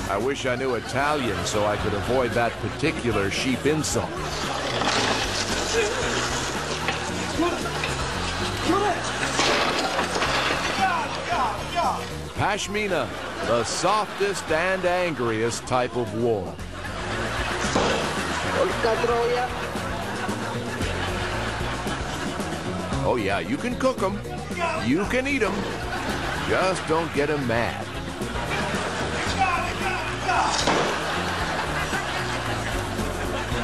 I wish I knew Italian so I could avoid that particular sheep insult. Pashmina, the softest and angriest type of war. Oh yeah, you can cook them. You can eat them. Just don't get them mad.